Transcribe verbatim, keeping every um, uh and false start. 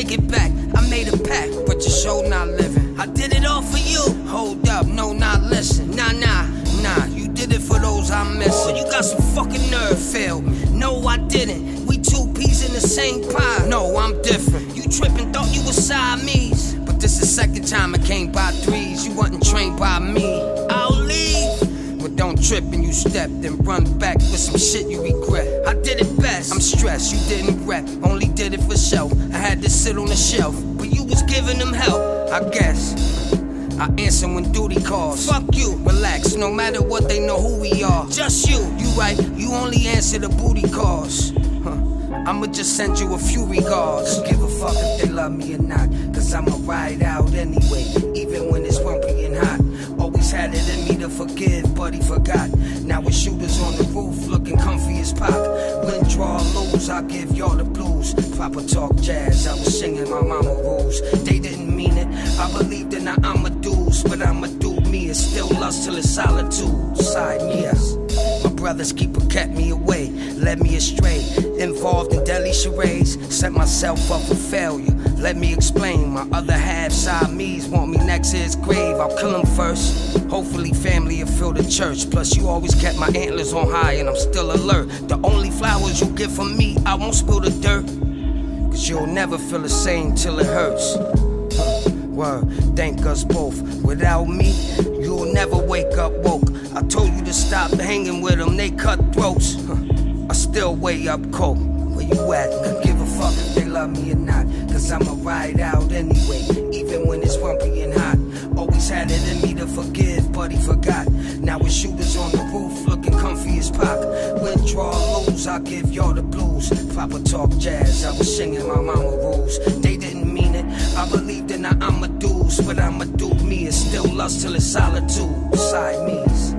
take it back. I made a pact, but your show not living. I did it all for you. Hold up, no, not listen. Nah, nah, nah, you did it for those I'm missing. You got some fucking nerve, failed me. No, I didn't. We two peas in the same pie. No, I'm different. You tripping, thought you was Siamese. But this the second time I came by threes. You wasn't trained by me. I'll leave. But don't trip and you step, then run back with some shit you regret. I did it best. I'm stressed, you didn't rep. Only did it for show. I had to sit on the shelf, but you was giving them help, I guess. I answer when duty calls. Fuck you, relax, no matter what, they know who we are. Just you, you right, you only answer the booty calls. Huh. I'ma just send you a few regards. Don't give a fuck if they love me or not, cause I'ma ride out anyway, even when it's bumpy and hot. Always had it in me to forgive, but he forgot. Now with shooters on the roof, looking comfy as Pac. Win, draw, lose, I give y'all the blues. Proper talk jazz, I was singing my mama rules. They didn't mean it, I believed in the I'ma do's, but I'ma do me. It's still lust till it's solitude. Side me, yes. My brothers keep kept me away, led me astray. Involved in deadly charades, set myself up for failure. Let me explain, my other half Siamese want me next to his grave. I'll kill him first. Hopefully family will fill the church. Plus you always kept my antlers on high and I'm still alert. The only flowers you get from me, I won't spill the dirt, cause you'll never feel the same till it hurts. Huh. Word, thank us both. Without me, you'll never wake up woke. I told you to stop hanging with them, they cut throats. Huh. I still way up cold. Where you at? Could give a fuck if they love me or not, cause I'ma ride out anyway, even when it's bumpy and hot. Always had it in me to forgive, but he forgot. Now with shooters on the roof, looking comfy as Pac. Win, draw, lose, I give y'all the blues. Proper talk jazz, I was singing my mama rules. They didn't mean it, I believed in the I'ma do's, but I'ma do me. It's still lust till it's solitude. Side me's.